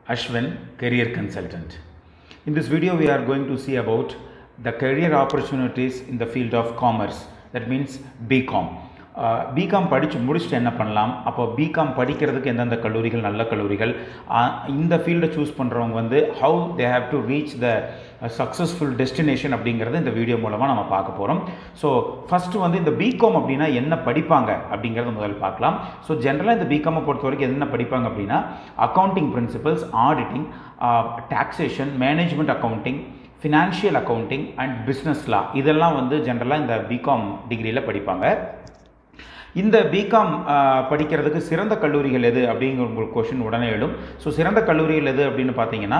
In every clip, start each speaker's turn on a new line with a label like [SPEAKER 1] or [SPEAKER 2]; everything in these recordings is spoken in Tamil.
[SPEAKER 1] Ashwin, career consultant. In this video, we are going to see about the career opportunities in the field of commerce. That means BCom. BCom படித்து முடிச்சுட்டு என்ன பண்ணலாம், அப்போ பிகாம் படிக்கிறதுக்கு எந்தெந்த கல்லூரிகள் நல்ல கல்லூரிகள், இந்த ஃபீல்டை சூஸ் பண்ணுறவங்க வந்து how they have to reach the successful destination அப்படிங்கிறது இந்த வீடியோ மூலமாக நம்ம பார்க்க போகிறோம். ஸோ ஃபஸ்ட்டு வந்து இந்த பிகாம் அப்படின்னா என்ன படிப்பாங்க அப்படிங்கிறத முதல்ல பார்க்கலாம். ஸோ ஜென்ரலாக இந்த பிகாமை பொறுத்த வரைக்கும் என்ன படிப்பாங்க அப்படின்னா accounting principles, auditing, taxation, management accounting, financial accounting and business law, இதெல்லாம் வந்து ஜென்ரலாக இந்த பிகாம் டிகிரியில் படிப்பாங்க. இந்த பிகாம் படிக்கிறதுக்கு சிறந்த கல்லூரிகள் எது அப்படிங்கிற உங்களுக்கு கொஷின் உடனே எழும். ஸோ சிறந்த கல்லூரிகள் எது அப்படின்னு பார்த்தீங்கன்னா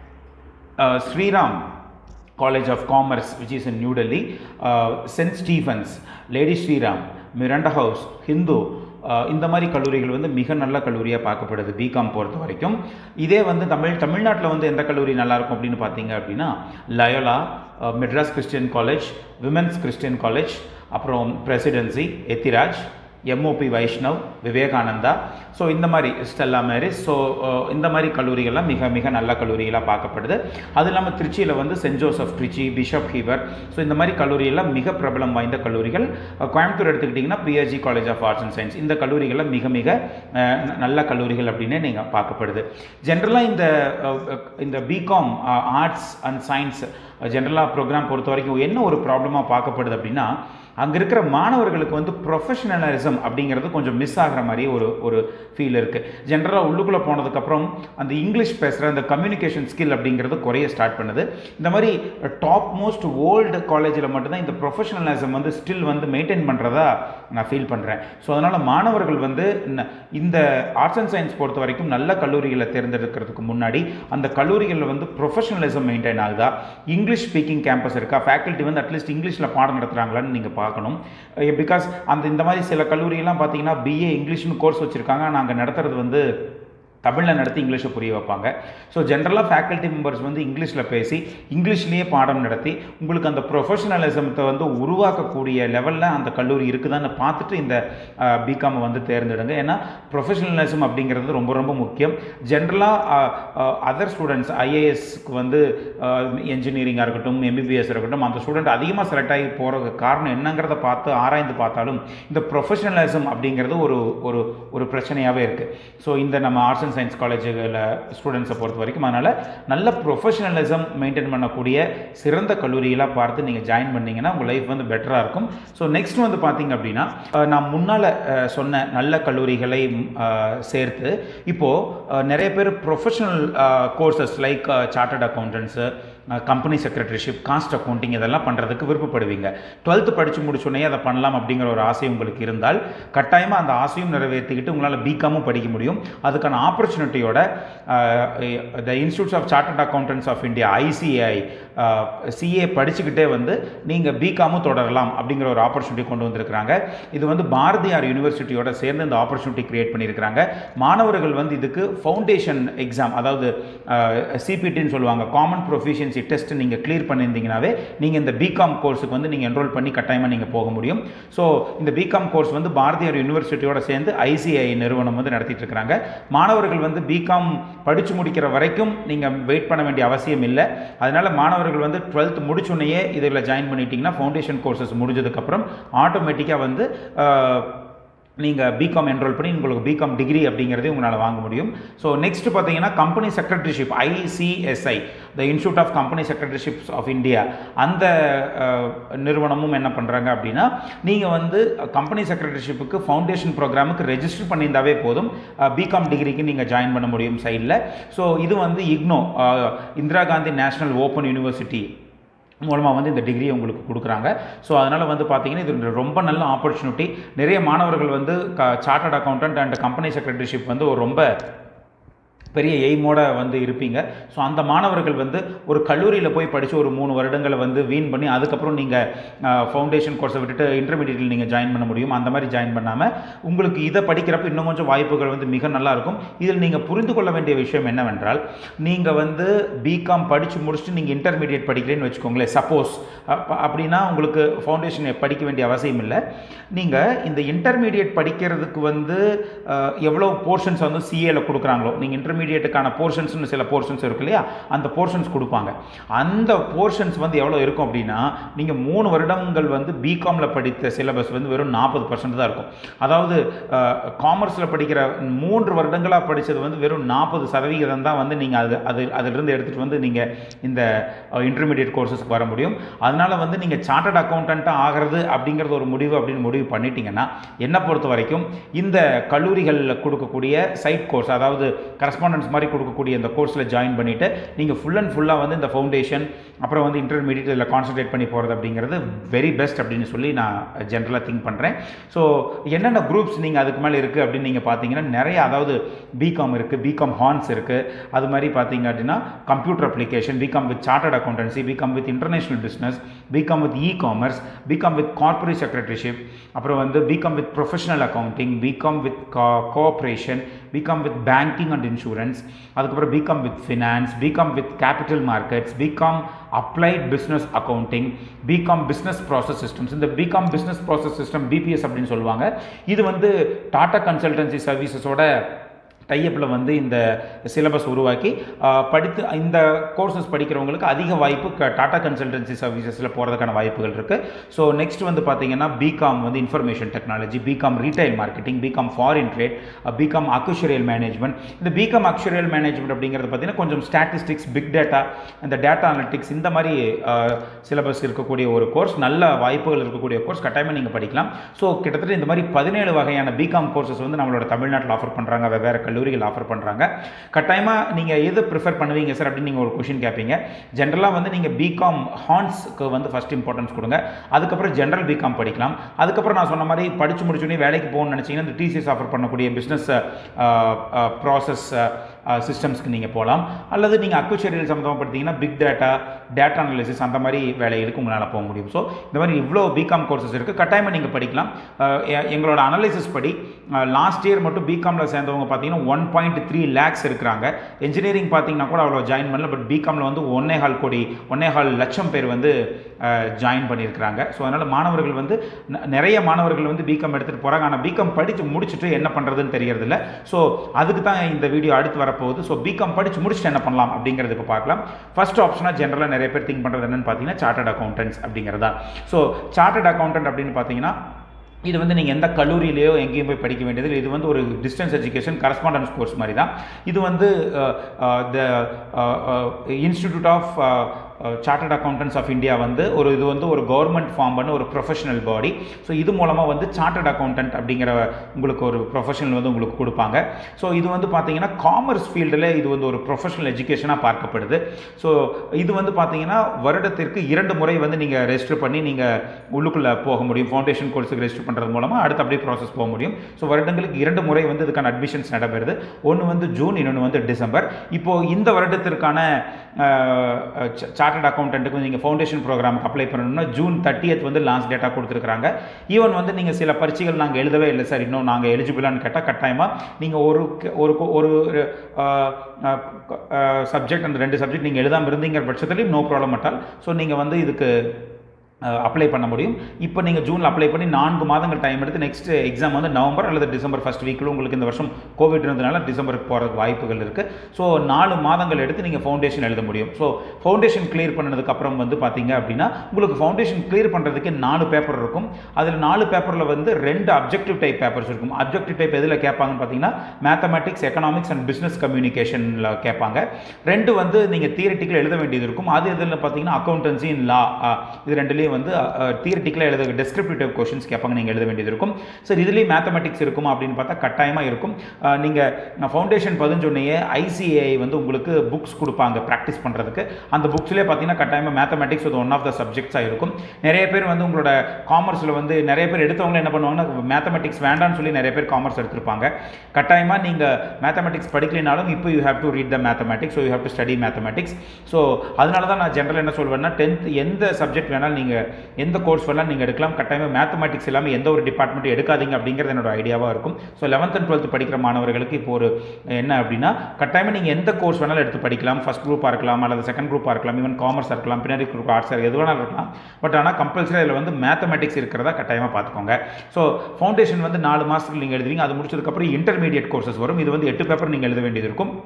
[SPEAKER 1] Shriram college of commerce which is in New Delhi, Saint Stephen's, Lady Shriram, Miranda House, Hindu, இந்த மாதிரி கல்லூரிகள் வந்து மிக நல்ல கல்லூரியாக பார்க்கப்படுது பிகாம் பொறுத்த வரைக்கும். இதே வந்து தமிழ்நாட்டில் வந்து எந்த கல்லூரி நல்லாயிருக்கும் அப்படின்னு பார்த்தீங்க அப்படின்னா Loyola, Madras Christian college, women's Christian college, அப்புறம் presidency, Ethiraj, MOP Vaishnav, Vivekananda, so இந்த மாதிரி ஸ்டெல்லா மேரிஸ், ஸோ இந்த மாதிரி கல்லூரிகள்லாம் மிக மிக நல்ல கல்லூரிகளாக பார்க்கப்படுது. அது இல்லாமல் திருச்சியில் வந்து Saint Joseph Trichy, Bishop Heber, so இந்த மாதிரி கல்லூரியெல்லாம் மிக பிரபலம் வாய்ந்த கல்லூரிகள். கோயம்புத்தூர் எடுத்துக்கிட்டிங்கன்னா PSG college of arts and science, இந்த கல்லூரிகள்லாம் மிக மிக நல்ல கல்லூரிகள் அப்படின்னு நீங்கள் பார்க்கப்படுது. ஜென்ரலாக இந்த பிகாம் ஆர்ட்ஸ் அண்ட் சயின்ஸ் ஜென்ரலாக ப்ரோக்ராம் பொறுத்த வரைக்கும் என்ன ஒரு ப்ராப்ளமாக பார்க்கப்படுது அப்படின்னா, அங்கே இருக்கிற மாணவர்களுக்கு வந்து ப்ரொஃபஷனலிசம் அப்படிங்கிறது கொஞ்சம் மிஸ் ஆகிற மாதிரி ஒரு ஃபீல் இருக்குது. ஜென்ரலாக உள்ளுக்குள்ளே போனதுக்கப்புறம் அந்த இங்கிலீஷ் பேசுகிற அந்த கம்யூனிகேஷன் ஸ்கில் அப்படிங்கிறது குறைய ஸ்டார்ட் பண்ணுது. இந்த மாதிரி டாப் மோஸ்ட் ஓல்டு காலேஜில் மட்டும்தான் இந்த ப்ரொஃபஷனலிசம் வந்து ஸ்டில் வந்து மெயின்டைன் பண்ணுறதா நான் ஃபீல் பண்ணுறேன். ஸோ அதனால் மாணவர்கள் வந்து இந்த ஆர்ட்ஸ் அண்ட் சயின்ஸ் பொறுத்த வரைக்கும் நல்ல கல்லூரிகளை தேர்ந்தெடுக்கிறதுக்கு முன்னாடி அந்த கல்லூரிகளில் வந்து ப்ரொஃபஷனலிசம் மெயின்டைன் ஆகுதா, இங்கிலீஷ் ஸ்பீக்கிங் கேம்பஸ் இருக்கா, ஃபேக்கல்ட்டி வந்து அட்லீஸ்ட் இங்கிலீஷில் பாடம் நடத்துகிறாங்களான்னு நீங்கள் பார்க்கணும். பிகாஸ் இந்த மாதிரி சில கல்லூரியெல்லாம் பார்த்தீங்கன்னா பிஏ இங்கிலீஷ்னு கோர்ஸ் வச்சுருக்காங்க, நாங்கள் நடத்துறது வந்து தமிழில் நடத்தி இங்கிலீஷை புரிய வைப்பாங்க. ஸோ ஜென்ரலாக ஃபேக்கல்ட்டி மெம்பர்ஸ் வந்து இங்கிலீஷில் பேசி இங்கிலீஷ்லேயே பாடம் நடத்தி உங்களுக்கு அந்த ப்ரொஃபஷனலிசத்தை வந்து உருவாக்கக்கூடிய லெவலில் அந்த கல்லூரி இருக்குதான்னு பார்த்துட்டு இந்த பிகாமை வந்து தேர்ந்தெடுங்க. ஏன்னா ப்ரொஃபஷனலிசம் அப்படிங்கிறது ரொம்ப ரொம்ப முக்கியம். ஜென்ரலாக அதர் ஸ்டூடெண்ட்ஸ் ஐஏஎஸ்க்கு வந்து என்ஜினியரிங்காக இருக்கட்டும், எம்பிபிஎஸ் இருக்கட்டும், அந்த ஸ்டூடெண்ட் அதிகமாக செலக்ட் ஆகி போகிறதுக்கு காரணம் என்னங்கிறத ஆராய்ந்து பார்த்தாலும் இந்த ப்ரொஃபஷனலிசம் அப்படிங்கிறது ஒரு பிரச்சனையாகவே இருக்குது. ஸோ இந்த நம்ம ஆர்ட்ஸ் அண்ட் சயின்ஸ் காலேஜுகளில் ஸ்டூடெண்ட்ஸை பொறுத்த வரைக்கும் அதனால் நல்ல ப்ரொஃபஷனலிசம் மெயின்டைன் பண்ணக்கூடிய சிறந்த கல்லூரிகளாக பார்த்து நீங்கள் ஜாயின் பண்ணிங்கன்னா உங்கள் லைஃப் வந்து பெட்டராக இருக்கும். ஸோ நெக்ஸ்ட் வந்து பார்த்திங்க அப்படின்னா நான் முன்னால் சொன்ன நல்ல கல்லூரிகளை சேர்த்து இப்போது நிறைய பேர் professional courses like chartered accountancy, company secretaryship, cost accounting இதெல்லாம் பண்ணுறதுக்கு விருப்பப்படுவீங்க. 12th படித்து முடிச்சோடனே அதை பண்ணலாம் அப்படிங்கிற ஒரு ஆசை உங்களுக்கு இருந்தால் கட்டாயமாக அந்த ஆசையும் நிறைவேற்றிக்கிட்டு உங்களால் பிகாமும் படிக்க முடியும். அதுக்கான ஆப்பர்ச்சுனிட்டியோட the institutes of chartered accountants of India ICAI CA படிச்சுக்கிட்டே வந்து நீங்கள் பிகாமும் தொடரலாம் அப்படிங்கிற ஒரு ஆப்பர்ச்சுனிட்டி கொண்டு வந்திருக்கிறாங்க. இது வந்து பாரதியார் யூனிவர்சிட்டியோட சேர்ந்து இந்த ஆப்பர்ச்சுனிட்டி கிரியேட் பண்ணியிருக்கிறாங்க. மாணவர்கள் வந்து இதுக்கு ஃபவுண்டேஷன் எக்ஸாம், அதாவது CPTன்னு சொல்லுவாங்க, காமன் ப்ரொஃபிஷியன்சி டெஸ்ட் நீங்கள் கிளியர் பண்ணியிருந்தீங்கன்னாவே நீங்கள் இந்த பிகாம் கோர்ஸுக்கு வந்து நீங்கள் என்ரோல் பண்ணி கட்டாயமாக நீங்கள் போக முடியும். ஸோ இந்த பிகாம் கோர்ஸ் வந்து பாரதியார் யூனிவர்சிட்டியோட சேர்ந்து ICAI நிறுவனம் வந்து நடத்திட்டு இருக்கிறாங்க. மாணவர்கள் வந்து பிகாம் படித்து முடிக்கிற வரைக்கும் நீங்கள் வெயிட் பண்ண வேண்டிய அவசியம் இல்லை. அதனால் மாணவர்கள் வந்து 12th முடிச்சோன்னையே இதில் ஜாயின் பண்ணிட்டீங்கன்னா ஃபவுண்டேஷன் கோர்சஸ் முடிஞ்சதுக்கப்புறம் ஆட்டோமேட்டிக்காக வந்து நீங்கள் பிகாம் என்ரோல் பண்ணி உங்களுக்கு பிகாம் டிகிரி அப்படிங்கிறதே உங்களால் வாங்க முடியும். ஸோ நெக்ஸ்ட் பார்த்தீங்கன்னா company secretaryship ICSI, the institute of company secretaryships of India, அந்த நிறுவனமும் என்ன பண்ணுறாங்க அப்படின்னா நீங்கள் வந்து கம்பெனி செக்ரட்டரிஷிப்புக்கு ஃபவுண்டேஷன் ப்ரோக்ராமுக்கு ரெஜிஸ்டர் பண்ணியிருந்தாவே போதும், பிகாம் டிகிரிக்கு நீங்கள் ஜாயின் பண்ண முடியும் சைடில். ஸோ இது வந்து IGNOU, Indira Gandhi national open university மூலமாக வந்து இந்த டிகிரியை உங்களுக்கு கொடுக்குறாங்க. ஸோ அதனால் வந்து பார்த்திங்கன்னா இது ரொம்ப நல்ல ஆப்பர்ச்சுனிட்டி. நிறைய மாணவர்கள் வந்து chartered accountant and company secretaryship வந்து ஒரு ரொம்ப பெரிய எய்மோட வந்து இருப்பீங்க. ஸோ அந்த மாணவர்கள் வந்து ஒரு கல்லூரியில் போய் படித்து ஒரு 3 வருடங்களை வந்து வீண் பண்ணி அதுக்கப்புறம் நீங்கள் ஃபவுண்டேஷன் கோர்ஸை விட்டுட்டு இன்டர்மீடியட்டில் நீங்கள் ஜாயின் பண்ண முடியும். அந்த மாதிரி ஜாயின் பண்ணாமல் உங்களுக்கு இதை படிக்கிறப்ப இன்னும் கொஞ்சம் வாய்ப்புகள் வந்து மிக நல்லாயிருக்கும். இதில் நீங்கள் புரிந்து கொள்ள வேண்டிய விஷயம் என்னவென்றால், நீங்கள் வந்து பிகாம் படித்து முடிச்சுட்டு நீங்கள் இன்டர்மீடியட் படிக்கிறேன்னு வச்சுக்கோங்களேன், சப்போஸ் அப்படின்னா உங்களுக்கு ஃபவுண்டேஷன் படிக்க வேண்டிய அவசியம் இல்லை. நீங்கள் இந்த இன்டர்மீடியட் படிக்கிறதுக்கு வந்து எவ்வளோ போர்ஷன்ஸ் வந்து CAல கொடுக்குறாங்களோ, நீங்கள் இன்டர்மீடியேட்டுக்கான போர்ஷன்ஸ்னு சில போர்ஷன்ஸ் இருக்கு இல்லையா, அந்த போர்ஷன்ஸ் கொடுப்பாங்க. அந்த போர்ஷன்ஸ் வந்து எவ்வளோ இருக்கும் அப்படின்னா, நீங்கள் 3 வருடங்கள் வந்து பிகாமில் படித்த சிலபஸ் வந்து வெறும் 40% தான் இருக்கும். அதாவது காமர்ஸில் படிக்கிற 3 வருடங்களாக படித்தது வந்து வெறும் 40% தான் வந்து நீங்கள் அதிலிருந்து எடுத்துகிட்டு வந்து நீங்கள் இந்த இன்டர்மீடியட் கோர்ஸஸ்க்கு வர முடியும். அதனால் வந்து நீங்கள் சார்ட்டர்ட் அக்கௌண்டண்ட்டாக ஆகிறது அப்படிங்கிறது ஒரு முடிவு அப்படின்னு முடிவு பண்ணிட்டீங்கன்னா, என்னை பொறுத்த வரைக்கும் இந்த கல்லூரிகளில் கொடுக்கக்கூடிய சைட் கோர்ஸ், அதாவது கரஸ்பாண்டன்ஸ் மாதிரி கொடுக்கக்கூடிய இந்த கோர்ஸில் ஜாயின் பண்ணிவிட்டு நீங்கள் ஃபுல் அண்ட் ஃபுல்லாக வந்து இந்த ஃபவுண்டேஷன் அப்புறம் வந்து இன்டர்மீடியட் இதில் கான்சன்ட்ரேட் பண்ணி போகிறது அப்படிங்கிறது வெரி பெஸ்ட் அப்படின்னு சொல்லி நான் ஜென்ரலாக திங்க் பண்ணுறேன். ஸோ என்னென்ன குரூப்ஸ் நீங்கள் அதுக்கு மேலே இருக்குது அப்படின்னு நீங்கள் பார்த்தீங்கன்னா நிறைய, அதாவது பிகாம் இருக்குது, பிகாம் ஹார்ன்ஸ் இருக்குது, அது மாதிரி பார்த்தீங்க அப்படின்னா computer application, BCom with chartered accountancy, BCom with international business, BCom with e-commerce, BCom with corporate secretaryship, அப்புறம் வந்து BCom with professional accounting, BCom with cooperation, BCom with banking and insurance, அதுக்கப்புறம் BCom with finance, BCom with capital markets, BCom applied business accounting, BCom business process systems. இந்த BCom business process system BPS அப்படின்னு சொல்லுவாங்க. இது வந்து டாடா கன்சல்டன்சி சர்வீசஸோட டைப்பில் வந்து இந்த சிலபஸ் உருவாக்கி படித்து இந்த கோர்சஸ் படிக்கிறவங்களுக்கு அதிக வாய்ப்பு டாடா கன்சல்டன்சி சர்வீசஸில் போகிறதுக்கான வாய்ப்புகள் இருக்குது. ஸோ நெக்ஸ்ட் வந்து பார்த்தீங்கன்னா பிகாம் வந்து information technology, BCom retail marketing, BCom foreign trade, BCom actuarial management. இந்த பிகாம் அக்யூஷரியல் மேனேஜ்மெண்ட் அப்படிங்கிறது பார்த்தீங்கன்னா கொஞ்சம் ஸ்டாட்டிஸ்டிக்ஸ், பிக் டேட்டா, இந்த டேட்டா அனலிட்டிக்ஸ், இந்த மாதிரி சிலபஸ் இருக்கக்கூடிய ஒரு கோர்ஸ், நல்ல வாய்ப்புகள் இருக்கக்கூடிய கோர்ஸ், கட்டாயமாக நீங்கள் படிக்கலாம். ஸோ கிட்டத்தட்ட இந்த மாதிரி 17 வகையான பிகாம் கோர்சஸ் வந்து நம்மளோட தமிழ்நாட்டில் ஆஃபர் பண்ணுறாங்க, வெவ்வேறு கல்லூரிகள் ஆஃபர் பண்ணுறாங்க. கட்டாயமாக நீங்கள் எது ப்ரிஃபர் பண்ணுவீங்க சார் அப்படின்னு நீங்கள் ஒரு கொஷின் கேட்பீங்க. ஜென்ரலாக வந்து நீங்கள் பிகாம் ஹார்ன்ஸ்க்கு வந்து ஃபஸ்ட் இம்பார்ட்டன்ஸ் கொடுங்க, அதுக்கப்புறம் ஜென்ரல் பிகாம் படிக்கலாம். அதுக்கப்புறம் நான் சொன்ன மாதிரி படித்து முடிச்சோடனே வேலைக்கு போகணும்னு நினச்சிங்கன்னா இந்த டிசிஎஸ் ஆஃபர் பண்ணக்கூடிய பிஸ்னஸ் ப்ராசஸ் சிஸ்டம்ஸ்க்கு நீங்கள் போகலாம். அல்லது நீங்கள் அக்யூஷரியல் சம்மந்தமாக படித்தீங்கன்னா பிக் டேட்டா, டேட்டா அனாலிசிஸ், அந்த மாதிரி வேலைகளுக்கு உங்களால் போக முடியும். ஸோ இந்த மாதிரி இவ்வளோ பிகாம் கோர்சஸ் இருக்குது, கட்டாயமாக நீங்கள் படிக்கலாம். எங்களோட அனாலிசிஸ் படி லாஸ்ட் இயர் மட்டும் பிகாமில் சேர்ந்தவங்க பார்த்தீங்கன்னா 1.3 lakhs இருக்கிறாங்க. இன்ஜினியரிங் பார்த்தீங்கன்னா கூட அவ்வளோ ஜாயின் பண்ணல, பட் பிகாமில் வந்து 1.25 லட்சம் பேர் வந்து ஜாயின் பண்ணியிருக்கிறாங்க. ஸோ அதனால் மாணவர்கள் வந்து நிறைய மாணவர்கள் வந்து பிகாம் எடுத்துகிட்டு போகிறாங்க. ஆனால் பிகாம் படித்து முடிச்சுட்டு என்ன பண்ணுறதுன்னு தெரியறதில்ல. ஸோ அதுக்கு தான் இந்த வீடியோ அடுத்து வரப்போகுது. ஸோ பிகாம் படித்து முடிச்சுட்டு என்ன பண்ணலாம் அப்படிங்கிறது இப்போ பார்க்கலாம். ஃபர்ஸ்ட் ஆப்ஷனாக ஜென்ரலாக நிறைய பேர் திங்க் பண்ணுறது என்னென்னு பார்த்தீங்கன்னா சார்ட்டர்ட் அக்கௌண்டன்ஸ் அப்படிங்கிறதா. ஸோ சார்ட்டர்ட் அக்கௌண்டன்ட் அப்படின்னு பார்த்தீங்கன்னா இது வந்து நீங்கள் எந்த கல்லூரியிலையோ எங்கேயும் போய் படிக்க வேண்டியது, இது வந்து ஒரு டிஸ்டன்ஸ் எஜுகேஷன் கரஸ்பாண்டன்ஸ் கோர்ஸ் மாதிரி தான். இது வந்து the institute of chartered accountants of India வந்து இது வந்து ஒரு கவர்மெண்ட் ஃபார்ம் பண்ண ஒரு ப்ரொஃபஷனல் பாடி. ஸோ இது மூலமாக வந்து சார்ட்டர்ட் அக்கௌண்டன்ட் அப்படிங்கிற உங்களுக்கு ஒரு ப்ரொஃபஷனல் வந்து உங்களுக்கு கொடுப்பாங்க. ஸோ இது வந்து பார்த்தீங்கன்னா காமர்ஸ் ஃபீல்டில் இது வந்து ஒரு ப்ரொஃபஷனல் எஜுகேஷனாக பார்க்கப்படுது. ஸோ இது வந்து பார்த்தீங்கன்னா வருடத்திற்கு 2 முறை வந்து நீங்கள் ரெஜிஸ்டர் பண்ணி நீங்கள் உள்ளுக்குள்ளே போக முடியும். ஃபவுண்டேஷன் கோர்ஸுக்கு ரெஜிஸ்டர் பண்ணுறது மூலமாக அடுத்து அப்படியே ப்ராசஸ் போக முடியும். ஸோ வருடங்களுக்கு 2 முறை வந்து இதுக்கான அட்மிஷன்ஸ் நடைபெறுது. ஒன்று வந்து ஜூன், இன்னொன்று வந்து டிசம்பர். இப்போது இந்த வருடத்திற்கான சார்ட்டர்ட் அக்கௌண்டன்ட்டுக்கு நீங்கள் ஃபவுண்டேஷன் ப்ரோக்ராமுக்கு அப்ளை பண்ணணும்னா ஜூன் 30th வந்து லாஸ்ட் டேட்டாக கொடுத்துருக்காங்க. ஈவன் வந்து நீங்கள் சில பரீட்சைகள் நாங்கள் எழுதவே இல்லை சார், இன்னும் நாங்கள் எலிஜிபிளான்னு கேட்டால் கட்டாயமாக நீங்கள் ஒரு சப்ஜெக்ட், அந்த 2 சப்ஜெக்ட் நீங்கள் எழுதாமல் இருந்தீங்கிற பட்சத்துலேயும் நோ ப்ராப்ளம் அட்டால். ஸோ நீங்கள் வந்து இதுக்கு அப்ளை பண்ண முடியும். இப்போ நீங்கள் ஜூனில் அப்ளை பண்ணி 4 மாதங்கள் டைம் எடுத்து நெக்ஸ்ட் எக்ஸாம் வந்து நவம்பர் அல்லது டிசம்பர் ஃபர்ஸ்ட் வீக்கில், உங்களுக்கு இந்த வருஷம் கோவிட் இருந்ததுனால டிசம்பருக்கு போகிறதுக்கு வாய்ப்புகள் இருக்குது. ஸோ 4 மாதங்கள் எடுத்து நீங்கள் ஃபவுண்டேஷன் எழுத முடியும். ஸோ ஃபவுண்டேஷன் கிளியர் பண்ணதுக்கப்புறம் வந்து பார்த்தீங்க அப்படின்னா உங்களுக்கு ஃபவுண்டேஷன் கிளியர் பண்ணுறதுக்கு 4 பேப்பர் இருக்கும். அதில் 4 பேப்பரில் வந்து 2 அப்ஜெக்டிவ் டைப் பேப்பர்ஸ் இருக்கும். அப்ஜெக்டிவ் டைப் எதில் கேட்பாங்கன்னு பார்த்தீங்கன்னா மேத்தமெட்டிக்ஸ், எக்கனாமிக்ஸ் அண்ட் பிஸ்னஸ் கம்யூனிகேஷனில் கேட்பாங்க. 2 வந்து நீங்கள் தியரிட்டிக்கல் எழுத வேண்டியது இருக்கும். அது எதில் பார்த்தீங்கன்னா அக்கௌண்டன்சி இன் லா, இது 2லேயும் வந்து தியரிட்டிக்கலாக எழுத டெஸ்கிரிப்டிவ் கொஸ்டின்ஸ் கேட்பாங்க, நீங்கள் எழுத வேண்டியது இருக்கும். சார் இதுலேயும் மேத்தமெட்டிக்ஸ் இருக்குமா அப்படின்னு பார்த்தா கட்டாயமாக இருக்கும். நீங்கள் ஃபவுண்டேஷன் பதிஞ்சோடனே ஐசிஏஐ வந்து உங்களுக்கு புக்ஸ் கொடுப்பாங்க ப்ராக்டிஸ் பண்ணுறதுக்கு. அந்த புக்ஸ்லேயே பார்த்தீங்கன்னா கட்டாயமாக மேத்தமெட்டிக்ஸ் ஒன் ஆஃப் த சப்ஜெக்ட்ஸாக இருக்கும். நிறைய பேர் வந்து உங்களோட காமர்ஸில் வந்து நிறைய பேர் எடுத்தவங்க என்ன பண்ணுவாங்கன்னா மேத்தமெட்டிக்ஸ் வேண்டாம்னு சொல்லி நிறைய பேர் காமர்ஸ் எடுத்திருப்பாங்க. கட்டாயமாக நீங்கள் மேத்தமெட்டிக்ஸ் படிக்கலினாலும் இப்போ you have to read the mathematics, so you have to study mathematics. So அதனால தான் நான் ஜென்ரல் என்ன சொல்வேன்னா 10th எந்த சப்ஜெக்ட் வேணாலும் நீங்கள் எந்த கோர்ஸ் வேணாலும் நீங்கள் எடுக்கலாம். கட்டாயமாக மேத்தமெட்டிக்ஸ் இல்லாமல் எந்த ஒரு டிபார்ட்மெண்ட்டும் எடுக்காதீங்க அப்படிங்கிறது என்னோட ஐடியாவாக இருக்கும். ஸோ 11th and 12th படிக்கிற மாணவர்களுக்கு இப்போ ஒரு என்ன அப்படின்னா கட்டாயமாக நீங்கள் எந்த கோர்ஸ் வேணாலும் எடுத்து படிக்கலாம். ஃபர்ஸ்ட் குரூப்பாக இருக்கலாம் அல்லது செகண்ட் குரூப்பாக இருக்கலாம், ஈவன் காமர்ஸாக இருக்கலாம், பின்னாடி குரூப் ஆர்ட்ஸ் எது வேணாலும் இருக்கலாம். பட் ஆனால் கம்பல்சரி அதில் வந்து மேத்தமெட்டிக்ஸ் இருக்கிறதா கட்டாயமாக பார்த்துக்கோங்க. ஸோ ஃபவுண்டேஷன் வந்து 4 மாதத்துக்கு நீங்கள் எழுதுவீங்க. அது முடிச்சதுக்கப்புறம் இன்டர்மீடியட் கோர்சஸ் வரும். இது வந்து 8 பேப்பர் நீங்கள் எழுத வேண்டியது இருக்கும்.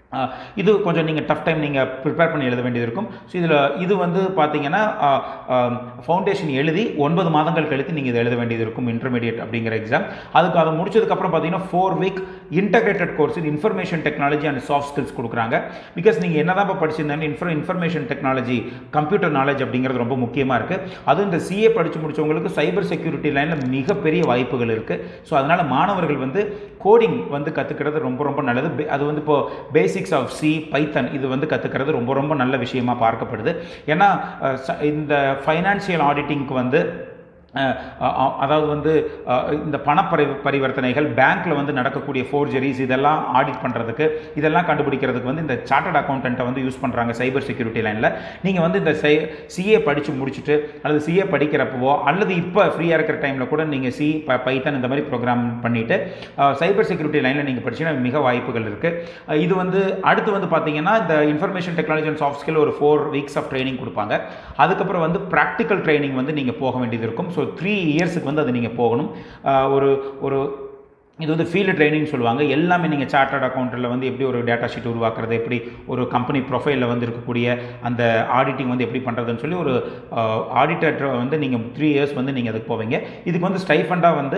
[SPEAKER 1] இது கொஞ்சம் நீங்கள் டஃப் டைம் நீங்கள் ப்ரிப்பேர் பண்ணி எழுத வேண்டியது இருக்கும். ஸோ இது வந்து பார்த்தீங்கன்னா ஃபவுண்டேஷன் எழுதி 9 மாதங்கள் கழித்து நீங்கள் இதை எழுத வேண்டியது இருக்கும், இன்டர்மீடியட் அப்படிங்கிற எக்ஸாம். அதுக்கு அதை முடிச்சதுக்கப்புறம் பார்த்தீங்கன்னா 4 week integrated course information technology and soft skills கொடுக்குறாங்க. பிகாஸ் நீங்கள் என்ன தான் இப்போ படிச்சிருந்தாலும் இன்ஃபர்மேஷன் டெக்னாலஜி, கம்ப்யூட்டர் நாலேஜ் அப்படிங்கிறது ரொம்ப முக்கியமாக இருக்குது. அதுவும் இந்த சிஏ படித்து முடித்தவங்களுக்கு சைபர் செக்யூரிட்டி லைனில் மிகப்பெரிய வாய்ப்புகள் இருக்குது. ஸோ அதனால் மாணவர்கள் வந்து கோடிங் வந்து கற்றுக்கிறது ரொம்ப ரொம்ப நல்லது. அது வந்து இப்போ பேசிக்ஸ் ஆஃப் சி, பைத்தன் இது வந்து கற்றுக்கிறது ரொம்ப ரொம்ப நல்ல விஷயமா பார்க்கப்படுது. ஏன்னா இந்த ஃபைனான்சியல் ஆடிட்டிங்க்கு வந்து அதாவது வந்து இந்த பரிவர்த்தனைகள் பேங்க்கில் வந்து நடக்கக்கூடிய ஃபோர்ஜரிஸ் இதெல்லாம் ஆடிட் பண்ணுறதுக்கு, இதெல்லாம் கண்டுபிடிக்கிறதுக்கு வந்து இந்த சார்ட்டர்ட் அக்கௌண்டண்ட்டை வந்து யூஸ் பண்ணுறாங்க சைபர் செக்யூரிட்டி லைனில். நீங்கள் வந்து இந்த சிஏ படித்து முடிச்சுட்டு அல்லது சிஏ படிக்கிறப்போ அல்லது இப்போ ஃப்ரீயாக இருக்கிற டைமில் கூட நீங்கள் பைத்தன் இந்த மாதிரி ப்ரோக்ராம் பண்ணிவிட்டு சைபர் செக்யூரிட்டி லைனில் நீங்கள் படிச்சீங்கன்னா மிக வாய்ப்புகள் இருக்குது. இது வந்து அடுத்து வந்து பார்த்தீங்கன்னா இந்த information technology and soft skill ஒரு 4 வீக்ஸ் ஆஃப் ட்ரைனிங் கொடுப்பாங்க. அதுக்கப்புறம் வந்து ப்ராக்டிக்கல் ட்ரைனிங் வந்து நீங்கள் போக வேண்டியது இருக்கும். ஸோ 3 இயர்ஸுக்கு வந்து அது நீங்கள் போகணும். ஒரு இது வந்து ஃபீல்டு ட்ரைனிங் சொல்லுவாங்க. எல்லாமே நீங்கள் சார்ட்டர்ட் அக்கௌண்ட்டில் வந்து எப்படி ஒரு டேட்டா ஷீட் உருவாக்குறது, எப்படி ஒரு கம்பெனி ப்ரொஃபைலில் வந்து இருக்கக்கூடிய அந்த ஆடிட்டிங் வந்து எப்படி பண்ணுறதுன்னு சொல்லி ஒரு ஆடிட்டர் வந்து நீங்கள் 3 இயர்ஸ் வந்து நீங்கள் அதுக்கு போவீங்க. இதுக்கு வந்து ஸ்டைஃபண்டாக வந்து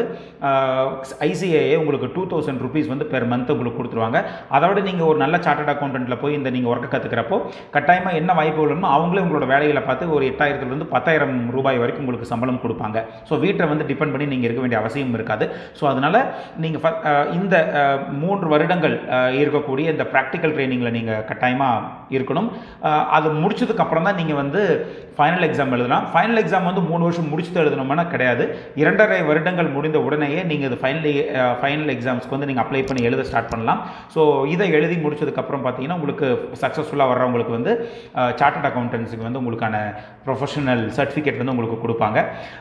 [SPEAKER 1] ஐசிஏஏ உங்களுக்கு 2000 rupees வந்து பெர் மந்த் உங்களுக்கு கொடுத்துருவாங்க. அதோட நீங்கள் ஒரு நல்ல சார்ட்டர்ட் அக்கௌண்டண்ட்டில் போய் இந்த நீங்கள் ஒர்க்கை கற்றுக்கிறப்போ கட்டாயமாக என்ன வாய்ப்பு உள்ளனோ அவங்களே உங்களோட வேலைகளை பார்த்து ஒரு 8000 10,000 ரூபாய் வரைக்கும் உங்களுக்கு சம்பளம் கொடுப்பாங்க. ஸோ வீட்டை வந்து டிபெண்ட் பண்ணி நீங்கள் இருக்க வேண்டிய அவசியம் இருக்காது. ஸோ அதனால் நீங்கள் இந்த 3 வருடங்கள் இருக்கக்கூடிய இந்த ப்ராக்டிக்கல் ட்ரைனிங்கில் நீங்கள் கட்டாயமாக இருக்கணும். அது முடிச்சதுக்கு அப்புறம் தான் நீங்கள் வந்து ஃபைனல் எக்ஸாம் எழுதலாம். ஃபைனல் எக்ஸாம் வந்து 3 வருஷம் முடிச்சுட்டு எழுதணும்னா கிடையாது. 2.5 வருடங்கள் முடிந்த உடனேயே நீங்கள் இது ஃபைனல் எக்ஸாம்ஸ்க்கு வந்து நீங்கள் அப்ளை பண்ணி எழுத ஸ்டார்ட் பண்ணலாம். ஸோ இதை எழுதி முடிச்சதுக்கப்புறம் பார்த்தீங்கன்னா உங்களுக்கு சக்ஸஸ்ஃபுல்லாக வர்றவங்களுக்கு வந்து சார்ட்டர்ட் அக்கௌண்டன்ஸுக்கு வந்து உங்களுக்கான ப்ரொஃபஷனல் சர்டிஃபிகேட் வந்து உங்களுக்கு கொடுப்பாங்க.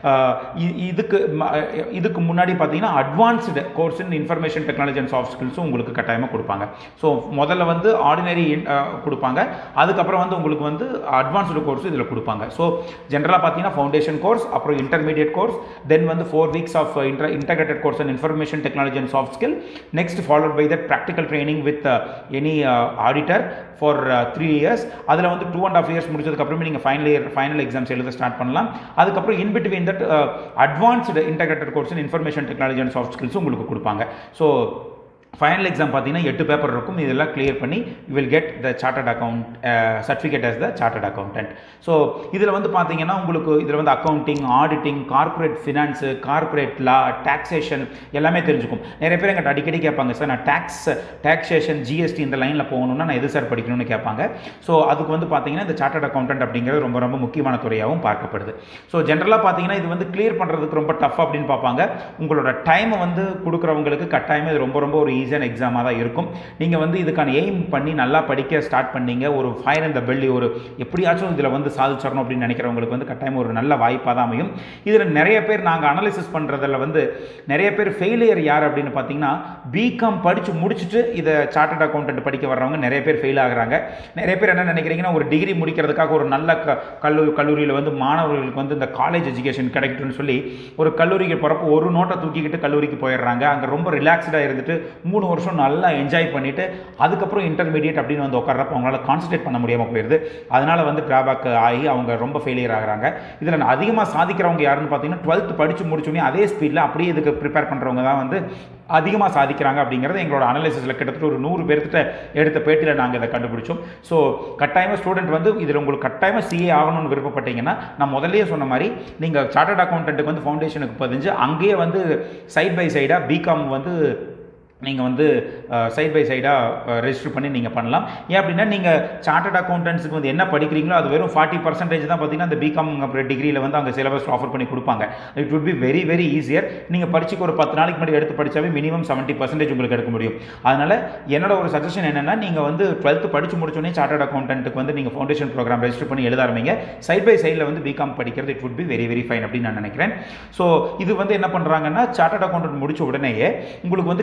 [SPEAKER 1] இதுக்கு முன்னாடி பார்த்தீங்கன்னா advanced course in information technology and soft ஸ்கில்ஸும் உங்களுக்கு கட்டாயமாக கொடுப்பாங்க. ஸோ முதல்ல வந்து ஆர்டினரி கொடுப்பாங்க, அதுக்கப்புறம் வந்து உங்களுக்கு வந்து அட்வான்ஸ்டு கோர்ஸ் இதில் கொடுப்பாங்க. ஸோ ஜென்ரலாக பார்த்தீங்கன்னா ஃபவுண்டேஷன் கோர்ஸ், அப்புறம் இன்டர்மீடியட் கோர்ஸ், தென் வந்து 4 weeks of integrated course and information technology and soft skill, next followed by that practical training with any auditor for 3 years. அதில் வந்து 2.5 இயர்ஸ் முடிச்சதுக்கப்புறமே நீங்கள் ஃபைனல் எக்ஸாம்ஸ் எழுத ஸ்டார்ட் பண்ணலாம். அதுக்கப்புறம் in between that advanced integrated course in information technology and soft skills உங்களுக்கு கொடுப்பாங்க. ஸோ ஃபைனல் எக்ஸாம் பார்த்தீங்கன்னா 8 பேப்பர் இருக்கும். இதெல்லாம் கிளியர் பண்ணி you will get the chartered account certificate as the chartered accountant. So இதில் வந்து பார்த்தீங்கன்னா உங்களுக்கு இதில் வந்து accounting, auditing, corporate finance, corporate law, taxation எல்லாமே தெரிஞ்சுக்கும். நிறைய பேர் எங்கிட்ட அடிக்கடி கேட்பாங்க, சார் நான் டாக்ஸேஷன், ஜிஎஸ்டி இந்த லைனில் போகணுன்னா நான் எது சார் படிக்கணும்னு கேட்பாங்க. ஸோ அதுக்கு வந்து பார்த்தீங்கன்னா இந்த சார்ட்டர்ட் அக்கௌண்டன்ட் அப்படிங்கிறது ரொம்ப ரொம்ப முக்கியமான துறையாகவும் பார்க்கப்படுது. ஸோ ஜென்ரலாக பார்த்தீங்கன்னா இது வந்து கிளியர் பண்ணுறதுக்கு ரொம்ப டஃப் அப்படின்னு பார்ப்பாங்க. உங்களோட டைமை வந்து கொடுக்குறவங்களுக்கு கட்டாயமாக இது ரொம்ப ரொம்ப ஒரு ஈஸியான எக்ஸாமாக தான் இருக்கும். நீங்கள் வந்து இதுக்கான எய்ம் பண்ணி நல்லா படிக்க ஸ்டார்ட் பண்ணீங்க, ஒரு ஃபயர் இந்த பெல்லி ஒரு எப்படியாச்சும் இதில் வந்து சாதிச்சிடணும் அப்படின்னு நினைக்கிறவங்களுக்கு வந்து கட்டாயமாக ஒரு நல்ல வாய்ப்பாக தான் அமையும். இதில் நிறைய பேர் நாங்கள் அனலிசிஸ் பண்ணுறதில் வந்து நிறைய பேர் ஃபெயிலியர் யார் அப்படின்னு பார்த்தீங்கன்னா பிகாம் படித்து முடிச்சுட்டு இதை சார்ட்டர்ட் அக்கௌண்டன்ட் படிக்க வர்றவங்க நிறைய பேர் ஃபெயில் ஆகுறாங்க. நிறைய பேர் என்ன நினைக்கிறீங்கன்னா ஒரு டிகிரி முடிக்கிறதுக்காக ஒரு நல்ல கல்லூரியில் வந்து மாணவர்களுக்கு வந்து இந்த காலேஜ் எஜுகேஷன் கிடைக்கட்டும்னு சொல்லி ஒரு கல்லூரிக்கு போகிறப்போ ஒரு நோட்டை தூக்கிக்கிட்டு கல்லூரிக்கு போயிடுறாங்க. அங்கே ரொம்ப ரிலாக்ஸ்டாக இருந்துட்டு 3 வருஷம் நல்லா என்ஜாய் பண்ணிவிட்டு அதுக்கப்புறம் இன்டர்மீடியட் அப்படின்னு வந்து உட்கார்றப்ப அவங்களால கான்சன்ட்ரேட் பண்ண முடியாமல் போயிடுது. அதனால் வந்து ட்ராபேக் ஆகி அவங்க ரொம்ப ஃபெயிலியர் ஆகிறாங்க. இதில் அதிகமாக சாதிக்கிறவங்க யாருன்னு பார்த்தீங்கன்னா 12th படித்து முடிச்சோடனே அதே ஸ்பீடில் அப்படியே இதுக்கு ப்ரிப்பேர் பண்ணுறவங்க தான் வந்து அதிகமாக சாதிக்கிறாங்க அப்படிங்கிறது எங்களோட அனலைசிஸில் கிட்டத்தட்ட ஒரு 100 பேர்கிட்ட எடுத்த பேட்டியில் நாங்கள் இதை கண்டுபிடிச்சோம். ஸோ கட்டாயமாக ஸ்டூடெண்ட் வந்து இதில் உங்களுக்கு கட்டாயமாக சிஏ ஆகணும்னு விருப்பப்பட்டீங்கன்னா நான் முதல்லையே சொன்ன மாதிரி நீங்கள் சார்ட்டர்ட் அக்கௌண்டன்ட்டுக்கு வந்து ஃபவுண்டேஷனுக்கு பதிஞ்சு அங்கேயே வந்து சைட் பை சைடாக பிகாம் வந்து நீங்கள் வந்து சைட் பை சைடாக ரெஜிஸ்டர் பண்ணி நீங்கள் பண்ணலாம். ஏன் அப்படின்னா நீங்கள் சார்ட்டர்ட் அக்கௌண்டன்ஸுக்கு வந்து என்ன படிக்கிறீங்களோ அது வெறும் 40% தான் பார்த்தீங்கன்னா அந்த பிகாம் அப்புறம் டிகிரியில் வந்து அங்கே சிலபஸ் ஆஃபர் பண்ணி கொடுப்பாங்க. It would be very very easier. நீங்கள் படிச்சுக்கு ஒரு 10 நாளைக்கு முன்னாடி எடுத்து படித்தாவே மினிமம் 70% உங்களுக்கு எடுக்க முடியும். அதனால் என்னோட ஒரு சஜஷன் என்னென்னா நீங்கள் வந்து 12th படித்து முடிச்சோடனே சார்ட்டர்ட் அக்கௌண்டன்ட்டுக்கு வந்து நீங்கள் ஃபவுண்டேஷன் ப்ரோக்ராம் ரெஜிஸ்டர் பண்ணி எழுத ஆரம்பிங்க. சைட் பை சைடில் வந்து பிகாம் படிக்கிறது it would be very very fine அப்படின்னு நான் நினைக்கிறேன். ஸோ இது வந்து என்ன பண்ணுறாங்கன்னா சார்ட்டர்ட் அக்கௌண்டன்ட் முடிச்ச உடனேயே உங்களுக்கு வந்து கேம்பஸ்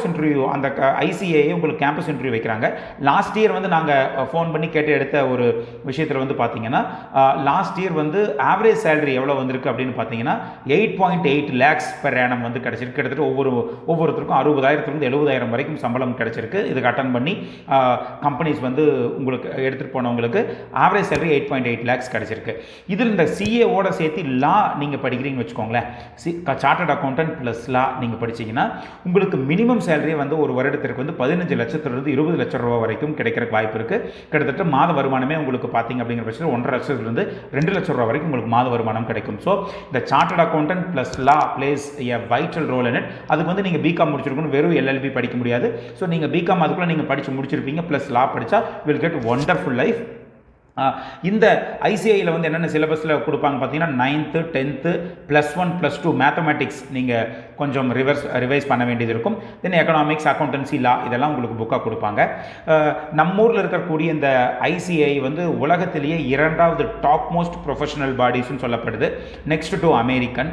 [SPEAKER 1] இன்டர்வியூ அந்த ஐசிஏ உங்களுக்கு கேம்பஸ் இன்டர்வியூ வைக்கிறாங்க. லாஸ்ட் இயர் வந்து நாங்கள் ஃபோன் பண்ணி கேட்டு எடுத்த ஒரு விஷயத்தில் வந்து பார்த்தீங்கன்னா லாஸ்ட் இயர் வந்து ஆவரேஜ் சேலரி எவ்வளோ வந்திருக்கு அப்படின்னு பார்த்தீங்கன்னா 8.8 lakhs per annum வந்து கிடச்சிருக்கு. கிட்டத்தட்ட ஒவ்வொருத்தருக்கும் 60,000 70,000 வரைக்கும் சம்பளம் கிடச்சிருக்கு. இதுக்கு அட்டன் பண்ணி கம்பெனிஸ் வந்து உங்களுக்கு எடுத்துகிட்டு போனவங்களுக்கு ஆவரேஜ் சேலரி 8.8 lakhs கிடச்சிருக்கு. இதில் இந்த சிஏவோட சேர்த்து லா நீங்கள் படிக்கிறீங்கன்னு வச்சுக்கோங்களேன், சார்ட்டர்ட் அக்கௌண்டன்ட் ப்ளஸ் லா நீங்கள் படிச்சிங்கன்னா உங்களுக்கு மினிமம் சேலரி வந்து ஒரு வருடத்திற்கு வந்து 15 லட்சத்திலிருந்து 20 லட்சம் ரூபா வரைக்கும் கிடைக்கிறதுக்கு வாய்ப்பு இருக்குது. கிட்டத்தட்ட மாத வருமானமே உங்களுக்கு பார்த்தீங்க அப்படிங்கிற பட்சத்தில் 1.5 லட்சத்திலிருந்து 2 லட்சம் ரூபா வரைக்கும் உங்களுக்கு மாத வருமானம் கிடைக்கும். ஸோ இந்த chartered accountant plus law plays a vital role in it. அதுக்கு வந்து நீங்கள் பிகாம் முடிச்சிருக்கணும், வெறும் எல்எல்பி படிக்க முடியாது. ஸோ நீங்கள் பிகாம் அதுக்குள்ளே நீங்கள் படித்து முடிச்சிருப்பீங்க, ப்ளஸ் லா படித்தா வில் கெட் ஒண்டர்ஃபுல் லைஃப். இந்த ஐசிஐயில் வந்து என்னென்ன சிலபஸில் கொடுப்பாங்க பார்த்தீங்கன்னா 9th 10th +1 +2 மேத்தமெட்டிக்ஸ் நீங்கள் கொஞ்சம் ரிவைஸ் பண்ண வேண்டியது இருக்கும். தென் எக்கனாமிக்ஸ், அக்கௌண்டன்சி, லா இதெல்லாம் உங்களுக்கு புக்காக கொடுப்பாங்க. நம்ம ஊரில் இருக்கக்கூடிய இந்த ஐசிஐ வந்து உலகத்திலேயே 2வது டாப் மோஸ்ட் ப்ரொஃபஷனல் பாடிஸ்ன்னு சொல்லப்படுது. நெக்ஸ்ட் டு அமெரிக்கன்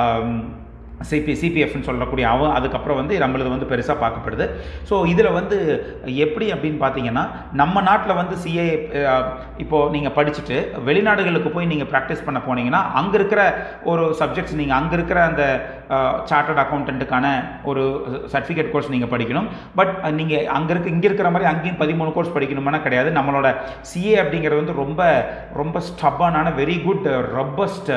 [SPEAKER 1] சிபிஎஃப்னு சொல்லக்கூடிய அதுக்கப்புறம் வந்து நம்மளது வந்து பெருசாக பார்க்கப்படுது. ஸோ இதில் வந்து எப்படி அப்படின்னு பார்த்தீங்கன்னா நம்ம நாட்டில் வந்து சிஏ இப்போது நீங்கள் படிச்சுட்டு வெளிநாடுகளுக்கு போய் நீங்கள் ப்ராக்டிஸ் பண்ண போனீங்கன்னா அங்கே இருக்கிற ஒரு சப்ஜெக்ட்ஸ் நீங்கள் அங்கே இருக்கிற அந்த சார்ட்டர்ட் அக்கௌண்டண்ட்டுக்கான ஒரு சர்டிஃபிகேட் கோர்ஸ் நீங்கள் படிக்கணும். பட் நீங்கள் இங்கே இருக்கிற மாதிரி அங்கேயும் 13 கோர்ஸ் படிக்கணுமானா கிடையாது. நம்மளோட சிஏ அப்படிங்கிறது வந்து ரொம்ப ரொம்ப ஸ்டப்பான வெரி குட் ரொபஸ்ட்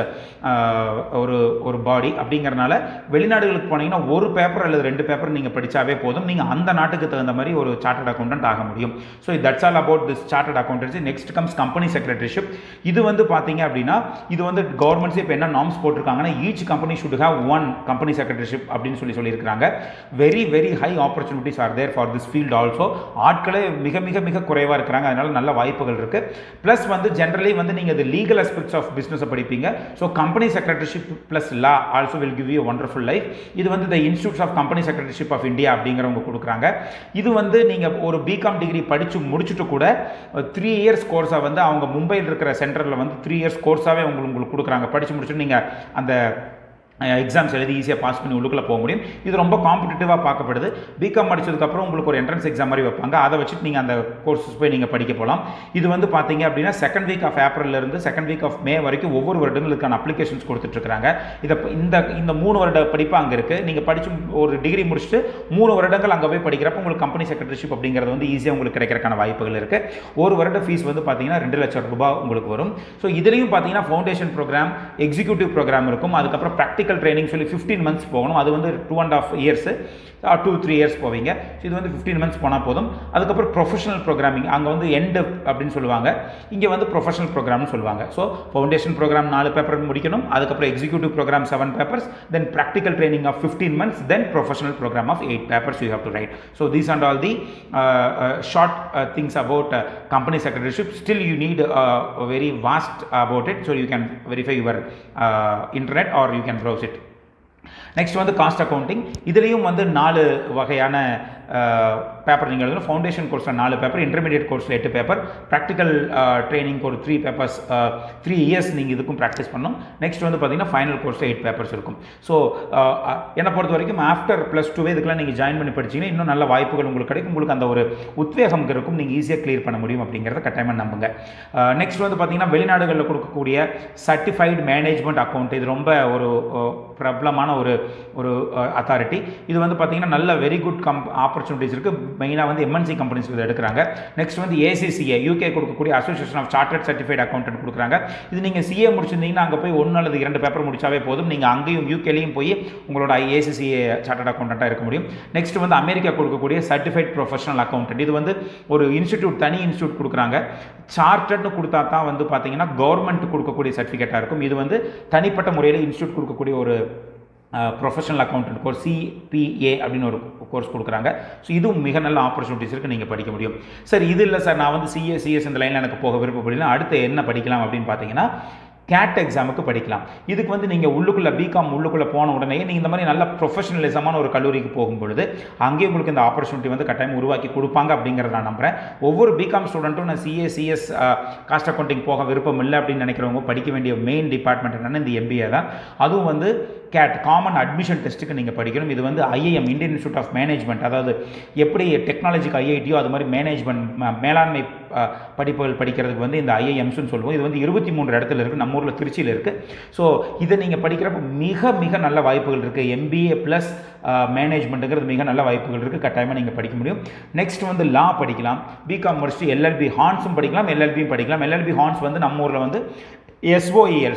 [SPEAKER 1] ஒரு பாடி அப்படிங்கிறனால வெளிநாடுகளுக்கு போனீங்கன்னா ஒரு பேப்பர் அல்லது 2 பேப்பர் நீங்கள் படித்தாவே போதும், நீங்கள் அந்த நாட்டுக்கு தகுந்த மாதிரி ஒரு சார்ட்டர்ட் அக்கௌண்டன்ட் ஆக முடியும். So that's all about this chartered accountancy. Next comes company secretaryship. இது வந்து பார்த்தீங்க அப்படின்னா இது வந்து கவர்மெண்ட்ஸே இப்போ என்ன நார்ம்ஸ் போட்டிருக்காங்கன்னா each company should have 1 company secretaryship அப்படின்னு சொல்லியிருக்காங்க. Very very high opportunities are there for this field also. ஆட்களே மிக மிக மிக குறைவாக இருக்கிறாங்க, அதனால நல்ல வாய்ப்புகள் இருக்குது. ப்ளஸ் வந்து ஜென்ரலி வந்து நீங்கள் இது லீகல் அஸ்பெக்ட்ஸ் ஆஃப் பிஸ்னஸை படிப்பீங்க. So company secretaryship plus law also will give you wonderful life. இது வந்து the institutes of company secretaryship of India அப்படிங்கிறவங்க கொடுக்குறாங்க. இது வந்து நீங்கள் ஒரு பிகாம் டிகிரி படித்து முடிச்சுட்டு கூட 3 years கோர்ஸாக வந்து அவங்க மும்பையில் இருக்கிற சென்டரில் வந்து 3 years கோர்ஸாகவே உங்களுக்கு கொடுக்குறாங்க. படித்து முடிச்சுட்டு நீங்கள் அந்த எக்ஸாம்ஸ் எழுதி ஈஸியாக பாஸ் பண்ணி உள்ளுக்குள்ளே போக முடியும். இது ரொம்ப காம்படிட்டிவாக பார்க்கப்படுது. பிகாம் படித்ததுக்கப்புறம் உங்களுக்கு ஒரு என்ட்ரன்ஸ் எக்ஸாம் மாதிரி வைப்பாங்க, அதை வச்சுட்டு நீங்கள் அந்த கோர்ஸஸ் போய் நீங்கள் படிக்க போகலாம். இது வந்து பார்த்தீங்க அப்படின்னா 2nd week of Aprilலேருந்து 2nd week of May வரைக்கும் ஒவ்வொரு வருடங்களுக்கான அப்ளிகேஷன்ஸ் கொடுத்துட்ருக்காங்க. இந்த 3 வருட படிப்பு அங்கே இருக்குது. நீங்கள் படித்து ஒரு டிகிரி முடிச்சுட்டு 3 வருடங்கள் அங்கே போய் படிக்கிறப்ப உங்களுக்கு கம்பெனி செக்ரட்டரிஷிப் அப்படிங்கிறது வந்து ஈஸியாக உங்களுக்கு கிடைக்கிறக்கான வாய்ப்புகள் இருக்குது. ஒரு வருட ஃபீஸ் வந்து பார்த்தீங்கன்னா 2 லட்சம் ரூபாய் உங்களுக்கு வரும். ஸோ இதுலேயும் பார்த்தீங்கன்னா ஃபவுண்டேஷன் ப்ரோக்ராம், எக்ஸிக்யூட்டிவ் ப்ரோக்ராம் இருக்கும். அதுக்கப்புறம் ப்ராக்டிக்கல் ட்ரைனிங் சொல்லி 15 months போகணும். அது வந்து 2.5 years 2-3 years போவீங்க. இது வந்து 15 months போனால் போதும். அதுக்கப்புறம் ப்ரொஃபஷனல் ப்ரோக்ராமிங் அங்கே வந்து எண்டு அப்படின்னு சொல்லுவாங்க, இங்கே வந்து ப்ரொஃபஷனல் ப்ரோக்ராம்னு சொல்லுவாங்க. ஸோ ஃபவுண்டேஷன் ப்ரோக்ராம் 4 பேப்பர் முடிக்கணும். அதுக்கப்புறம் executive program 7 papers, then practical training of 15 months, then professional program of 8 papers you have to write. So these and all the short things about company secretaryship. Still you need very vast about it, so you can verify your internet or you can browse it. Next வந்து காஸ்ட் அக்கௌண்டிங். இதுலேயும் வந்து 4 வகையான பேப்பர் நீங்கள் எழுதணும். ஃபவுண்டேஷன் கோர்ஸில் 4 பேப்பர், இன்டர்மீடியட் கோர்ஸில் 8 பேப்பர், ப்ராக்டிக்கல் ட்ரைனிங்க்கு ஒரு 3 பேப்பர்ஸ் 3 years நீங்கள் இதுக்கும் ப்ராக்டிஸ் பண்ணணும். நெக்ஸ்ட் வந்து பார்த்தீங்கன்னா ஃபைனல் கோர்ஸில் 8 பேப்பர்ஸ் இருக்கும். ஸோ என்னை பொறுத்த வரைக்கும் ஆஃப்டர் +2 இதுக்கெல்லாம் நீங்கள் ஜாயின் பண்ணி படிச்சிங்கன்னா இன்னும் நல்ல வாய்ப்புகள் உங்களுக்கு கிடைக்கும். உங்களுக்கு அந்த ஒரு உத்வேகம் இருக்கும், நீங்கள் ஈஸியாக கிளியர் பண்ண முடியும் அப்படிங்கிறத கட்டாயமாக நம்புங்க. நெக்ஸ்ட் வந்து பார்த்தீங்கன்னா வெளிநாடுகளில் கொடுக்கக்கூடிய சர்டிஃபைடு மேனேஜ்மெண்ட் அக்கௌண்ட். இது ரொம்ப ஒரு பிரபலமான ஒரு அத்தாரிட்டி. இது வந்து பார்த்தீங்கன்னா நல்ல வெரி குட் ஆப்பர்ச்சுனிட்டிஸ் இருக்குது. மெயினாக வந்து எம்என்சி கம்பெனிஸ் இதை எடுக்கிறாங்க. நெக்ஸ்ட் வந்து ACCA UK கொடுக்கக்கூடிய association of chartered certified accountant கொடுக்குறாங்க. இது நீங்கள் CA முடிச்சிருந்தீங்கன்னா அங்கே போய் 1 அல்லது 2 பேப்பர் முடிச்சாவே போதும், நீங்கள் அங்கேயும் UKலையும் போய் உங்களோட ACCA சார்ட்டர்ட் அக்கௌண்டண்ட்டாக இருக்க முடியும். நெக்ஸ்ட் வந்து அமெரிக்கா கொடுக்கக்கூடிய சர்டிஃபைட் ப்ரொஃபஷனல் அக்கௌண்டன்ட். இது வந்து ஒரு இன்ஸ்டிடியூட், தனி இன்ஸ்டியூட் கொடுக்குறாங்க. சார்ட்டர்ட்னு கொடுத்தா தான் வந்து பார்த்தீங்கன்னா கவர்மெண்ட் கொடுக்கக்கூடிய சர்டிஃபிகேட்டாக இருக்கும். இது வந்து தனிப்பட்ட முறையில் இன்ஸ்டியூட் கொடுக்கக்கூடிய ஒரு ப்ரொஃபஷனல் அக்கௌண்டன்ட் கோர்ஸ் CPA அப்படின்னு ஒரு கோர்ஸ் கொடுக்குறாங்க. ஸோ இதுவும் மிக நல்ல ஆப்பர்ச்சுனிட்டிஸ் இருக்குது, நீங்கள் படிக்க முடியும். சார் இது இல்லை சார், நான் வந்து CA CS இந்த லைனில் எனக்கு போக விருப்பப்படலாம், அடுத்து என்ன படிக்கலாம் அப்படின்னு பார்த்தீங்கன்னா கேட் எக்ஸாமுக்கு படிக்கலாம். இதுக்கு வந்து நீங்கள் உள்ளுக்குள்ளே பிகாம் உள்ளுக்குள்ளே போன உடனே நீங்கள் இந்த மாதிரி நல்ல ப்ரொஃபஷனலிசமான ஒரு கல்லூரிக்கு போகும்பொழுது அங்கேயே உங்களுக்கு இந்த ஆப்பர்ச்சுனிட்டி வந்து கட்டாயம் உருவாக்கி கொடுப்பாங்க அப்படிங்கிறத நான் நம்புகிறேன். ஒவ்வொரு பிகாம் ஸ்டூடெண்ட்டும் நான் CA CS காஸ்ட் அக்கௌண்டிங் போக விருப்பம் இல்லை அப்படின்னு நினைக்கிறவங்க படிக்க வேண்டிய மெயின் டிபார்ட்மெண்ட் என்னென்னா இந்த MBA தான். அதுவும் வந்து கேட் காமன் அட்மிஷன் டெஸ்ட்டுக்கு நீங்கள் படிக்கணும். இது வந்து IIM Indian institute of management, அதாவது எப்படி டெக்னாலஜிக்கு ஐஐடியோ அது மாதிரி மேனேஜ்மெண்ட் மேலாண்மை படிப்புகள் படிக்கிறதுக்கு வந்து இந்த ஐஐஎம்ஸ்னு சொல்லுவோம். இது வந்து 23 இடத்துல இருக்குது, நம்ம ஊரில் திருச்சியில் இருக்குது. ஸோ இதை நீங்கள் படிக்கிறப்ப மிக மிக நல்ல வாய்ப்புகள் இருக்குது. எம்பிஏ ப்ளஸ் மேனேஜ்மெண்ட்டுங்கிறது மிக நல்ல வாய்ப்புகள் இருக்குது. கட்டாயமாக நீங்கள் படிக்க முடியும். நெக்ஸ்ட் வந்து லா படிக்கலாம். பிகாம் முடிச்சுட்டு எல்எல்பி ஹார்ன்ஸும் படிக்கலாம், எல்எல்பியும் படிக்கலாம். எல்எல்பி ஹார்ன்ஸ் வந்து நம்ம ஊரில் வந்து SOEL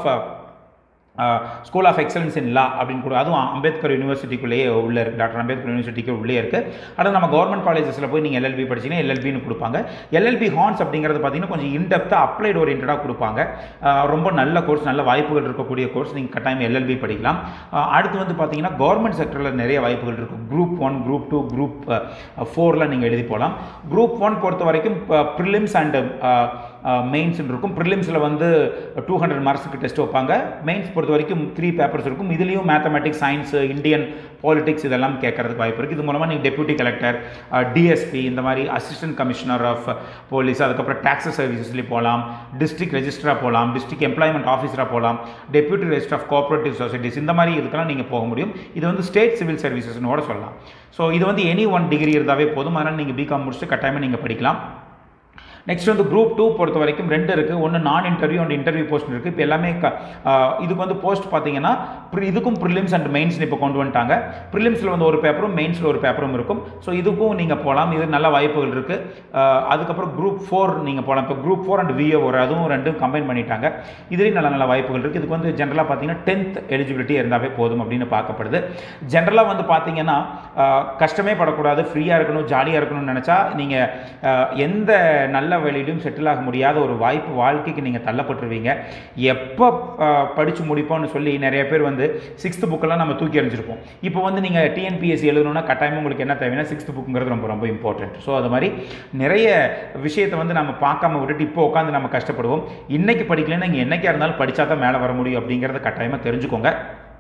[SPEAKER 1] school of excellence in law அப்படின்னு கூட, அதுவும் அம்பேத்கர் யூனிவர்சிட்டிக்குள்ளேயே உள்ளே இருக்குது, டாக்டர் அம்பேத்கர் யூனிவர்சிட்டிக்கு உள்ளே இருக்குது. அடுத்து நம்ம கவர்மெண்ட் காலேஜஸில் போய் நீங்கள் எல்எல்பி படிச்சிங்கன்னா எல்எல்பின்னு கொடுப்பாங்க. எல்எல்பி ஹார்ன்ஸ் அப்படிங்கிறது பார்த்தீங்கன்னா கொஞ்சம் இன்டெப்த்தாக அப்ளைட் ஓரியன்டாக கொடுப்பாங்க. ரொம்ப நல்ல கோர்ஸ், நல்ல வாய்ப்புகள் இருக்கக்கூடிய கோர்ஸ். நீங்கள் கட்டாயம் எல்எல்பி படிக்கலாம். அடுத்து வந்து பார்த்தீங்கன்னா கவர்மெண்ட் செக்டரில் நிறைய வாய்ப்புகள் இருக்கும். குரூப் 1, குரூப் 2, குரூப் 4ல் நீங்கள் எழுதி போகலாம். குரூப் 1 பொறுத்த வரைக்கும் ப்ரிலிம்ஸ் அண்ட் மெயின்ஸ் இருக்கும். ப்ரிலிம்ஸில் வந்து 200 மார்க்ஸுக்கு டெஸ்ட் வைப்பாங்க. மெயின்ஸ் பொறுத்த வரைக்கும் 3 பேப்பர்ஸ் இருக்கும். இதுலேயும் மேத்தமெட்டிக்ஸ், சயின்ஸ், இந்தியன் பாலிடிக்ஸ் இதெல்லாம் கேட்கறதுக்கு வாய்ப்பு இருக்குது. இது மூலமாக நீங்கள் டெப்யூட்டி கலெக்டர், டிஎஸ்பி, இந்த மாதிரி அசிஸ்டன்ட் கமிஷனர் ஆஃப் போலீஸ், அதுக்கப்புறம் டாக்ஸஸ் சர்வீசஸ்லேயும் போகலாம், டிஸ்ட்ரிக்ட் ரெஜிஸ்டராக போகலாம், டிஸ்ட்ரிக்ட் எம்ப்ளாய்மெண்ட் ஆஃபீஸராக போகலாம், deputy register of cooperative societies, இந்த மாதிரி இதுக்கெல்லாம் நீங்கள் போக முடியும். இது வந்து ஸ்டேட் சிவில் சர்வீசஸ்னு கூட சொல்லலாம். ஸோ இது வந்து எனி ஒன் டிகிரி இருந்தாவே போதும். அதனால் நீங்கள் பிகாம் முடிச்சுட்டு கட்டாயமாக நீங்கள் படிக்கலாம். நெக்ஸ்ட் வந்து குரூப் 2 பொறுத்த வரைக்கும் 2 இருக்குது. ஒன்று நான் இன்டர்வியூ அண்ட் இன்டர்வியூ போஸ்ட் இருக்குது. இப்போ எல்லாமே இதுக்கு வந்து போஸ்ட் பார்த்தீங்கன்னா இதுக்கும் ப்ரிலிம்ஸ் அண்ட் மெயின்ஸ் இப்போ கொண்டு வந்துட்டாங்க. ப்ரிலிம்ஸில் வந்து ஒரு பேப்பரும் மெயின்ஸில் ஒரு பேப்பரும் இருக்கும். ஸோ இதுக்கும் நீங்கள் போகலாம். இது நல்ல வாய்ப்புகள் இருக்குது. அதுக்கப்புறம் குரூப் 4 நீங்கள் போகலாம். இப்போ குரூப் 4 அண்ட் VA அதுவும் 2 கம்பைன் பண்ணிட்டாங்க. இதுலேயும் நல்ல நல்ல வாய்ப்புகள் இருக்குது. இதுக்கு வந்து ஜென்ரலாக பார்த்தீங்கன்னா 10th எலிஜிபிலிட்டி இருந்தாவே போதும் அப்படின்னு பார்க்கப்படுது. ஜென்ரலாக வந்து பார்த்தீங்கன்னா கஷ்டமே படக்கூடாது, ஃப்ரீயாக இருக்கணும், ஜாலியாக இருக்கணும்னு நினச்சா நீங்கள் எந்த நல்ல வெளியிலும் செட்டில் ஆக முடியாத ஒரு வாய்ப்பு வாழ்க்கைக்கு நீங்கள் தள்ளப்பட்டுருவீங்க. எப்போ படித்து முடிப்போம்னு சொல்லி நிறைய பேர் வந்து 6th புக்கெல்லாம் நம்ம தூக்கி எறிஞ்சிருப்போம். இப்போ வந்து நீங்கள் டிஎன்பிஎஸ்சி எழுதணும்னா கட்டாயமாக உங்களுக்கு என்ன தேவைன்னா 6th புக்குங்கிறது ரொம்ப ரொம்ப இம்பார்ட்டன்ட். ஸோ அது மாதிரி நிறைய விஷயத்தை வந்து நம்ம பார்க்காம விட்டுட்டு இப்போ உட்காந்து நம்ம கஷ்டப்படுவோம். இன்றைக்கி படிக்கலைன்னா நீங்கள் என்றைக்கா இருந்தாலும் படித்தா தான் மேலே வர முடியும் அப்படிங்கிறத கட்டாயமாக தெரிஞ்சுக்கோங்க.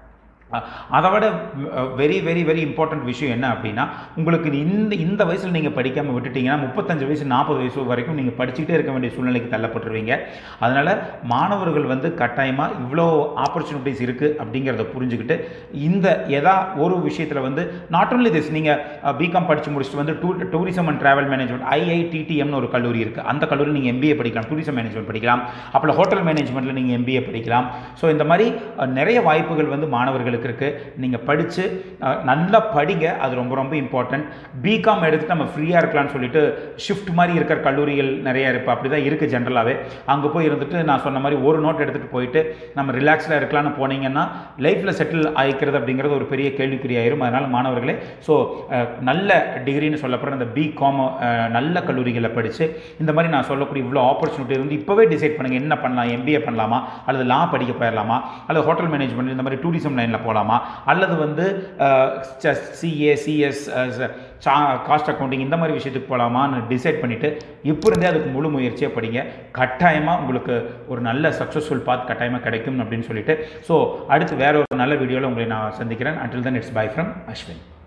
[SPEAKER 1] அதை விட வெரி வெரி வெரி இம்பார்ட்டன்ட் விஷயம் என்ன அப்படின்னா, உங்களுக்கு இந்த வயசில் நீங்கள் படிக்காமல் விட்டுட்டிங்கன்னா 35 வயசு 40 வயசு வரைக்கும் நீங்கள் படிச்சுக்கிட்டே இருக்க வேண்டிய சூழ்நிலைக்கு தள்ளப்பட்டுருவீங்க. அதனால் மாணவர்கள் வந்து கட்டாயமாக இவ்வளோ ஆப்பர்ச்சுனிட்டிஸ் இருக்குது அப்படிங்கிறத புரிஞ்சுக்கிட்டு இந்த ஒரு விஷயத்தில் வந்து நாட் ஓன்லி திஸ், நீங்கள் பிகாம் படித்து முடிச்சுட்டு வந்து டூரிசம் அண்ட் ட்ராவல் மேனேஜ்மெண்ட் IITTMனு ஒரு கல்லூரி இருக்குது. அந்த கல்லூரி நீங்கள் MBA படிக்கலாம், டூரிசம் மேனேஜ்மெண்ட் படிக்கலாம். அப்புறம் ஹோட்டல் மேனேஜ்மெண்ட்டில் நீங்கள் MBA படிக்கலாம். ஸோ இந்த மாதிரி நிறைய வாய்ப்புகள் வந்து மாணவர்களுக்கு இருக்குது. நீங்கள் படித்து நல்லா படிங்க, அது ரொம்ப ரொம்ப இம்பார்ட்டன்ட். பிகாம் எடுத்துட்டு நம்ம ஃப்ரீயாக இருக்கலாம்னு சொல்லிட்டு ஷிஃப்ட் மாதிரி இருக்கிற கல்லூரிகள் நிறைய இருக்குது. அப்படி தான் இருக்குது ஜென்ரலாகவே. அங்கே போய் இருந்துட்டு நான் சொன்ன மாதிரி ஒரு நோட் எடுத்துகிட்டு போயிட்டு நம்ம ரிலாக்ஸ்டாக இருக்கலாம்னு போனீங்கன்னா லைஃப்பில் செட்டில் ஆகிக்கிறது அப்படிங்கிறது ஒரு பெரிய கேள்விக்குறியாயிரும். அதனால் மாணவர்களே, ஸோ நல்ல டிகிரின்னு சொல்லப்படுற இந்த பிகாம் நல்ல கல்லூரிகளில் படித்து இந்த மாதிரி நான் சொல்லக்கூடிய இவ்வளோ ஆப்பர்ச்சுனிட்டி வந்து இப்போவே டிசைட் பண்ணுங்கள். என்ன பண்ணலாம், MBA பண்ணலாமா, அல்லது லா படிக்க போயிடலாமா, அல்லது ஹோட்டல் மேனேஜ்மெண்ட் இந்த மாதிரி டூரிசம் லைனில் போகலாமா, அல்லது வந்து CA CS காஸ்ட் அக்கௌண்டிங் இந்த மாதிரி விஷயத்துக்கு போகலாமான்னு டிசைட் பண்ணிவிட்டு இப்போ இருந்தே அதுக்கு முழு முயற்சியாக படிங்க. கட்டாயமாக உங்களுக்கு ஒரு நல்ல சக்ஸஸ்ஃபுல் பாத் கட்டாயமாக கிடைக்கும் அப்படின்னு சொல்லிட்டு, ஸோ அடுத்து வேற ஒரு நல்ல வீடியோவில் உங்களை நான் சந்திக்கிறேன். Until then, it's bye from Ashwin.